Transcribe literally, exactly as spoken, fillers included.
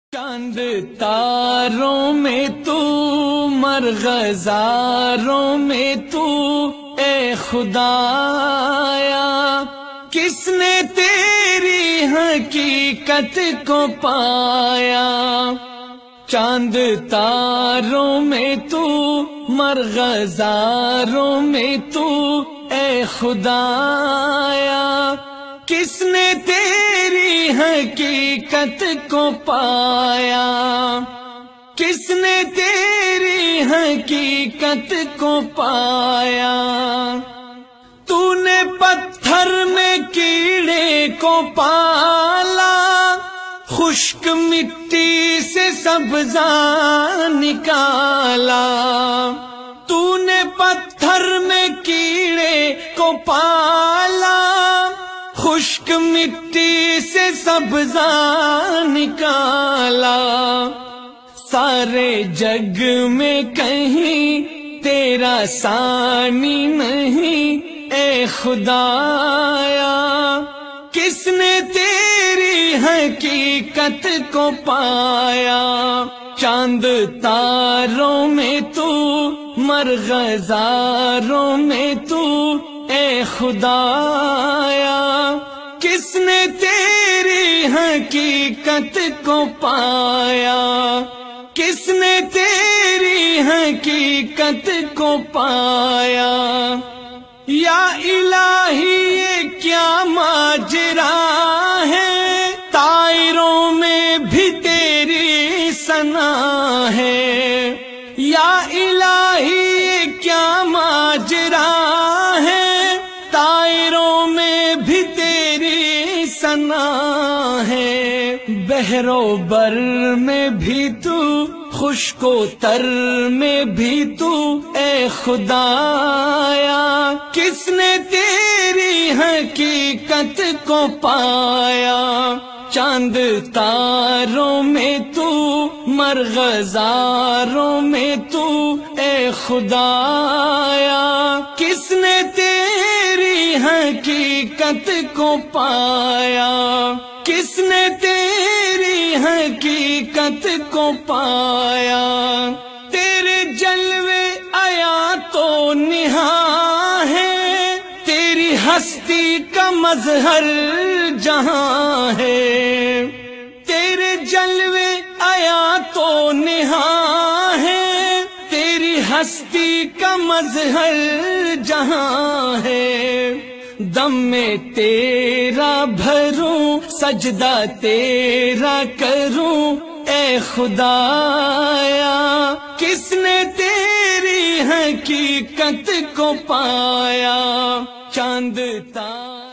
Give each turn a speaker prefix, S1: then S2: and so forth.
S1: چاند تاروں میں تو مرغزاروں میں تو اے خدایا، کس نے تیری حقیقت کو پایا؟ چاند تاروں میں تو مرغزاروں میں تو اے خدایا، کس نے تیری حقیقت کو پایا؟ کس نے تیری حقیقت کو پایا؟ تو نے پتھر میں کیڑے کو پالا، خشک مٹی سے سبزہ نکالا۔ تو نے پتھر میں کیڑے کو پالا، خشک مٹی سے سبزہ نکالا۔ سارے جگ میں کہیں تیرا ثانی نہیں اے خدایا، کس نے تیری حقیقت کو پایا؟ چاند تاروں میں تو مرغزاروں میں تو اے خدایا، کس نے تیری حقیقت کو پایا؟ کس نے تیری حقیقت کو پایا؟ یا الہی یہ کیا ماجرا ہے، طائروں میں بھی تیری ثنا ہے۔ یا الہی یہ کیا ماجرا ہے، طائروں میں بھی تیری ثنا ہے۔ بحر و بر میں بھی تو، خشک و تر میں بھی تو اے خدایا، کس نے تیری حقیقت کو پایا؟ چاند تاروں میں تو مرغزاروں میں تو اے خدایا، کس نے تیری حقیقت کو پایا؟ کس نے تیری حقیقت کو پایا؟ تیرے جلوے آیا تو نہاں ہے، تیری ہستی کا مظہر جہاں ہے۔ تیرے جلوے آیا تو نہاں ہے، تیری ہستی کا مظہر جہاں ہے۔ دم میں تیرا بھروں، سجدہ تیرا کروں اے خدایا، کس نے تیری حقیقت کو پایا؟ چاند تاروں